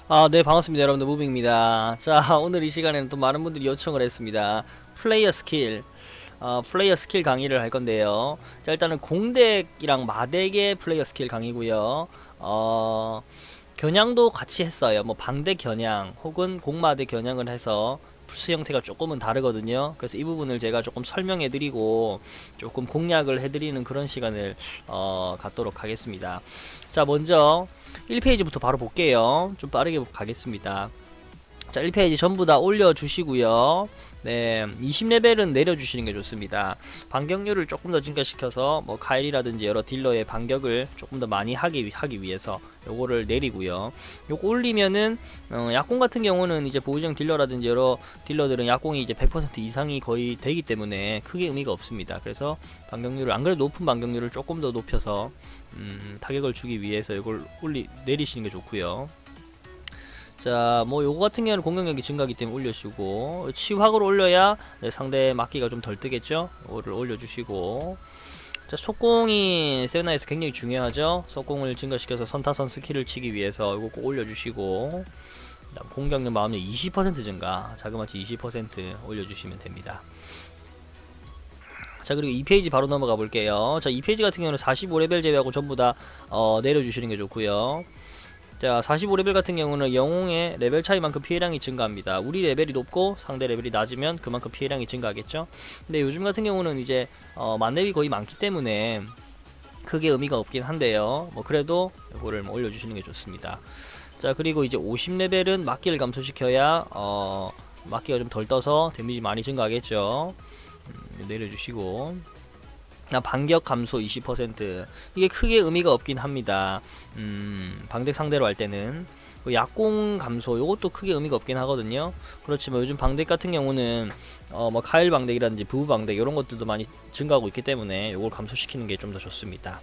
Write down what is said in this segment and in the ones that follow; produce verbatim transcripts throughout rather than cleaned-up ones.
아, 네, 반갑습니다. 여러분들, 무빙입니다. 자, 오늘 이 시간에는 또 많은 분들이 요청을 했습니다. 플레이어 스킬, 어, 플레이어 스킬 강의를 할 건데요. 자, 일단은 공덱이랑 마덱의 플레이어 스킬 강의고요. 어, 겨냥도 같이 했어요. 뭐 방대 겨냥 혹은 공마대 겨냥을 해서 풀스 형태가 조금은 다르거든요. 그래서 이 부분을 제가 조금 설명해 드리고 조금 공략을 해 드리는 그런 시간을 어, 갖도록 하겠습니다. 자, 먼저 일 페이지부터 바로 볼게요. 좀 빠르게 가겠습니다. 자, 일 페이지 전부 다 올려주시고요. 네, 이십 레벨은 내려주시는 게 좋습니다. 반격률을 조금 더 증가시켜서 뭐 카일이라든지 여러 딜러의 반격을 조금 더 많이 하기, 하기 위해서 요거를 내리고요. 요거 올리면은 어, 약공 같은 경우는 이제 보유정 딜러라든지 여러 딜러들은 약공이 이제 백 퍼센트 이상이 거의 되기 때문에 크게 의미가 없습니다. 그래서 반격률을 안 그래도 높은 반격률을 조금 더 높여서 음, 타격을 주기 위해서 이걸 올리 내리시는 게 좋고요. 자, 뭐 요거 같은 경우는 공격력이 증가하기 때문에 올려주고, 치확을 올려야 상대 막기가 좀 덜 뜨겠죠. 이거를 올려주시고, 자, 속공이 세븐나에서 굉장히 중요하죠. 속공을 증가시켜서 선타선 스킬을 치기 위해서 이거 꼭 올려주시고, 공격력 마음력 이십 퍼센트 증가, 자그마치 이십 퍼센트 올려주시면 됩니다. 자, 그리고 이 페이지 바로 넘어가 볼게요. 자, 이 페이지 같은 경우는 사십오 레벨 제외하고 전부 다 어, 내려주시는 게 좋고요. 자, 사십오 레벨 같은 경우는 영웅의 레벨 차이만큼 피해량이 증가합니다. 우리 레벨이 높고 상대 레벨이 낮으면 그만큼 피해량이 증가하겠죠. 근데 요즘 같은 경우는 이제 어, 만렙이 거의 많기 때문에 크게 의미가 없긴 한데요. 뭐 그래도 이거를 뭐 올려주시는 게 좋습니다. 자, 그리고 이제 오십 레벨은 막기를 감소시켜야 어, 막기가 좀 덜 떠서 데미지 많이 증가하겠죠. 음, 내려주시고, 반격 감소 이십 퍼센트, 이게 크게 의미가 없긴 합니다. 음, 방덱 상대로 할 때는 약공 감소 요것도 크게 의미가 없긴 하거든요. 그렇지만 요즘 방덱 같은 경우는 어, 뭐 카일 방덱이라든지 부부 방덱 이런 것들도 많이 증가하고 있기 때문에 요걸 감소시키는 게 좀 더 좋습니다.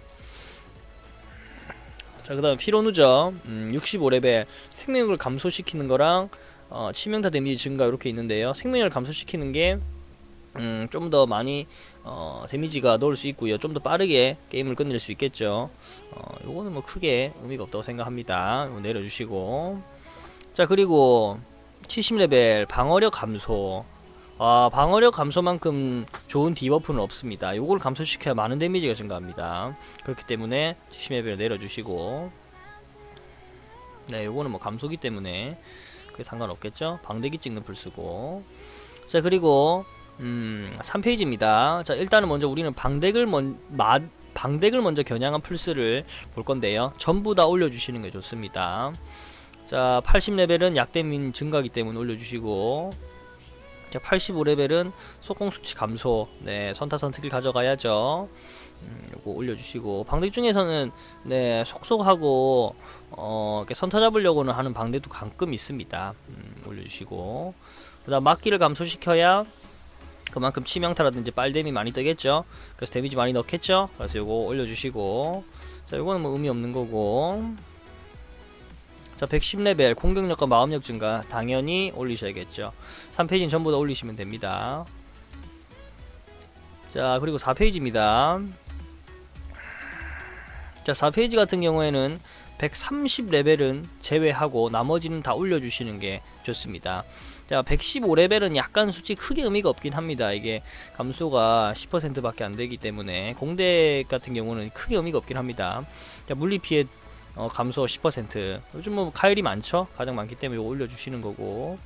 자, 그 다음 피로 누적, 음, 육십오 레벨 생명력을 감소시키는 거랑 어, 치명타 데미지 증가 이렇게 있는데요. 생명력을 감소시키는 게 음, 좀 더 많이 어, 데미지가 넣을 수 있고요. 좀 더 빠르게 게임을 끝낼 수 있겠죠. 어, 요거는 뭐 크게 의미가 없다고 생각합니다. 이거 내려주시고, 자, 그리고 칠십 레벨 방어력 감소. 아, 방어력 감소만큼 좋은 디버프는 없습니다. 요걸 감소시켜야 많은 데미지가 증가합니다. 그렇기 때문에 칠십 레벨을 내려주시고, 네, 요거는 뭐 감소기 때문에 그게 상관없겠죠. 방대기 찍는 풀쓰고, 자, 그리고 음, 삼 페이지입니다. 자, 일단은 먼저 우리는 방덱을 먼, 마, 방덱을 먼저 겨냥한 풀스를 볼 건데요. 전부 다 올려주시는 게 좋습니다. 자, 팔십 레벨은 약데미 증가하기 때문에 올려주시고, 자, 팔십오 레벨은 속공 수치 감소, 네, 선타선 특일 가져가야죠. 음, 요거 올려주시고, 방덱 중에서는 네, 속속하고 어, 선타 잡으려고는 하는 방덱도 가끔 있습니다. 음, 올려주시고, 그 다음 막기를 감소시켜야 그만큼 치명타라든지 빨댐이 많이 뜨겠죠. 그래서 데미지 많이 넣겠죠. 그래서 요거 올려주시고, 자, 요거는 뭐 의미 없는 거고, 자, 백십 레벨 공격력과 마음력 증가 당연히 올리셔야겠죠. 삼 페이지는 전부 다 올리시면 됩니다. 자, 그리고 사 페이지입니다. 자, 사 페이지 같은 경우에는 백삼십 레벨은 제외하고 나머지는 다 올려주시는 게 좋습니다. 자, 백십오 레벨은 약간 솔직히 크게 의미가 없긴 합니다. 이게 감소가 십 퍼센트 밖에 안 되기 때문에 공덱 같은 경우는 크게 의미가 없긴 합니다. 자, 물리피해 어, 감소 십 퍼센트. 요즘 뭐 카일이 많죠? 가장 많기 때문에 이거 올려주시는 거고,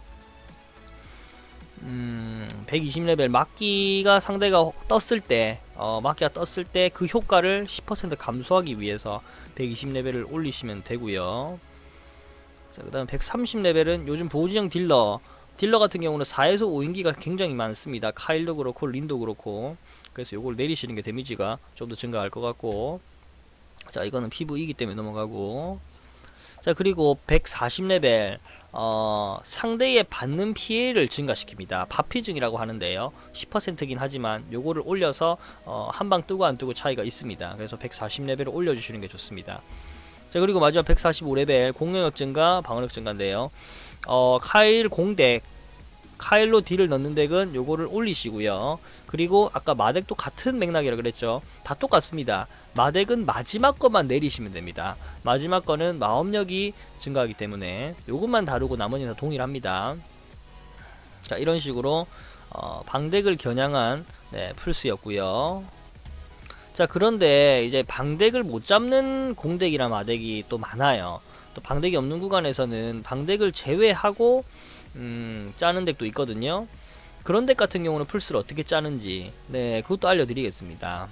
음, 백이십 레벨 막기가 상대가 떴을 때 어, 막기가 떴을 때 그 효과를 십 퍼센트 감소하기 위해서 백이십 레벨을 올리시면 되고요. 자, 그 다음 백삼십 레벨은 요즘 보호지형 딜러 딜러 같은 경우는 사에서 오 인기가 굉장히 많습니다. 카일도 그렇고 린도 그렇고. 그래서 요걸 내리시는 게 데미지가 좀 더 증가할 것 같고, 자, 이거는 피브이이기 때문에 넘어가고, 자, 그리고 백사십 레벨 어, 상대의 받는 피해를 증가시킵니다. 파피증이라고 하는데요, 십 퍼센트긴 하지만 요거를 올려서 어, 한방 뜨고 안 뜨고 차이가 있습니다. 그래서 백사십 레벨을 올려주시는 게 좋습니다. 자, 그리고 마지막 백사십오 레벨 공격력 증가 방어력 증가인데요, 어, 카일 공덱 카일로 딜을 넣는 덱은 요거를 올리시고요. 그리고 아까 마덱도 같은 맥락이라 그랬죠. 다 똑같습니다. 마덱은 마지막 것만 내리시면 됩니다. 마지막 거는 마법력이 증가하기 때문에 요것만 다루고 나머지는 다 동일합니다. 자, 이런 식으로 어, 방덱을 겨냥한 네, 풀스였고요. 자, 그런데 이제 방덱을 못 잡는 공덱이나 마덱이 또 많아요. 또 방덱이 없는 구간에서는 방덱을 제외하고 음, 짜는 덱도 있거든요. 그런 덱 같은 경우는 풀스를 어떻게 짜는지 네, 그것도 알려드리겠습니다.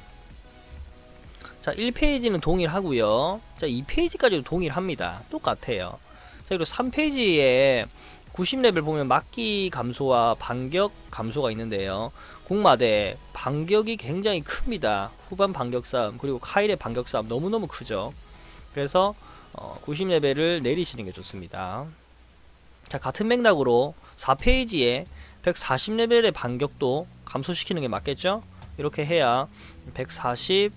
자, 일 페이지는 동일하고요. 자, 이 페이지까지도 동일합니다. 똑같아요. 자, 그리고 삼 페이지에 구십 레벨 보면 막기 감소와 반격 감소가 있는데요. 공마대 반격이 굉장히 큽니다. 후반 반격 싸움 그리고 카일의 반격 싸움 너무너무 크죠. 그래서 어, 구십 레벨을 내리시는 게 좋습니다. 자, 같은 맥락으로 사 페이지에 백사십 레벨의 반격도 감소시키는 게 맞겠죠? 이렇게 해야 백사십,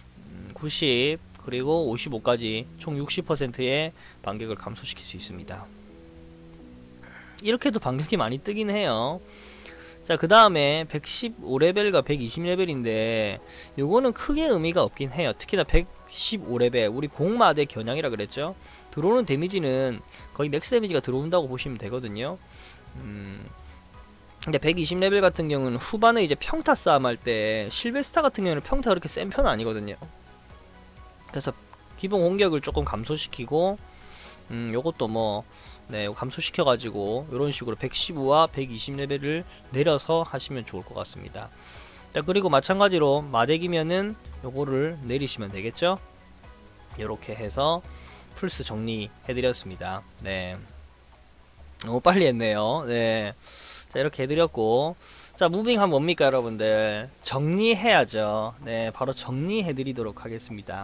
구십, 그리고 오십오까지 총 육십 퍼센트의 반격을 감소시킬 수 있습니다. 이렇게 해도 반격이 많이 뜨긴 해요. 자, 그 다음에 백십오 레벨과 백이십 레벨인데 요거는 크게 의미가 없긴 해요. 특히나 백십오 레벨 우리 공마대 겨냥이라 그랬죠. 들어오는 데미지는 거의 맥스 데미지가 들어온다고 보시면 되거든요. 음, 근데 백이십 레벨 같은 경우는 후반에 이제 평타 싸움 할 때 실베스타 같은 경우는 평타 그렇게 센 편은 아니거든요. 그래서 기본 공격을 조금 감소시키고 음, 요것도 뭐 네, 감소시켜가지고 이런 식으로 백십오와 백이십 레벨을 내려서 하시면 좋을 것 같습니다. 자, 그리고 마찬가지로 마덱이면은 요거를 내리시면 되겠죠. 요렇게 해서 풀스 정리해드렸습니다. 네, 너무 빨리 했네요. 네, 자, 이렇게 해드렸고, 자, 무빙하면 뭡니까 여러분들? 정리해야죠. 네, 바로 정리해드리도록 하겠습니다.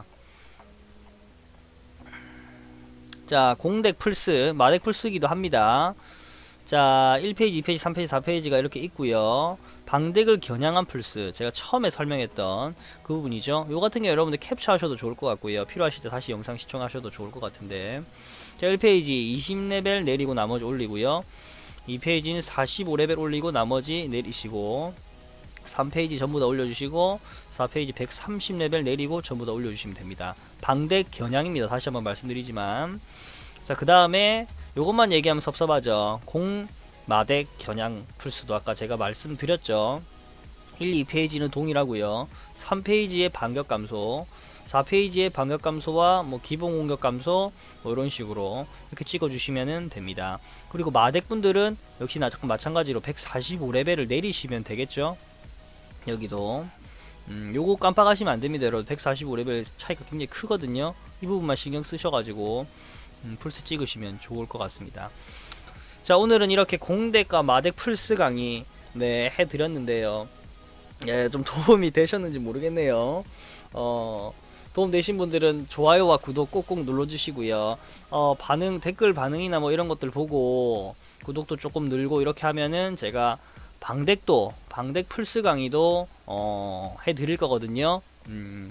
자, 공덱 풀스, 마덱 풀스기도 합니다. 자, 일 페이지, 이 페이지, 삼 페이지, 사 페이지가 이렇게 있고요. 방덱을 겨냥한 풀스, 제가 처음에 설명했던 그 부분이죠. 요 같은 경우 여러분들 캡처하셔도 좋을 것 같고요. 필요하실 때 다시 영상 시청하셔도 좋을 것 같은데, 자, 일 페이지 이십 레벨 내리고 나머지 올리고요. 이 페이지는 사십오 레벨 올리고 나머지 내리시고, 삼 페이지 전부 다 올려주시고, 사 페이지 백삼십 레벨 내리고 전부 다 올려주시면 됩니다. 방덱 겨냥입니다. 다시 한번 말씀드리지만, 자, 그 다음에 요것만 얘기하면 섭섭하죠. 공 마덱 겨냥 풀스도 아까 제가 말씀드렸죠. 일, 이 페이지는 동일하고요. 삼 페이지의 반격 감소, 사 페이지의 반격 감소와 뭐 기본 공격 감소 뭐 이런 식으로 이렇게 찍어주시면 됩니다. 그리고 마덱 분들은 역시나 마찬가지로 백사십오 레벨을 내리시면 되겠죠. 여기도 음, 요거 깜빡하시면 안됩니다. 여러분 백사십오 레벨 차이가 굉장히 크거든요. 이 부분만 신경 쓰셔가지고 음, 풀스 찍으시면 좋을 것 같습니다. 자, 오늘은 이렇게 공덱과 마덱 풀스 강의 네, 해드렸는데요. 예, 좀 도움이 되셨는지 모르겠네요. 어, 도움 되신 분들은 좋아요와 구독 꼭꼭 눌러주시고요. 어, 반응, 댓글 반응이나 뭐 이런 것들 보고 구독도 조금 늘고 이렇게 하면은 제가 방덱도, 방덱 풀스 강의도 어, 해드릴 거거든요. 음,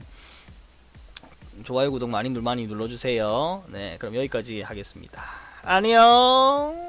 좋아요 구독 많이 많이 눌러주세요. 네, 그럼 여기까지 하겠습니다. 안녕.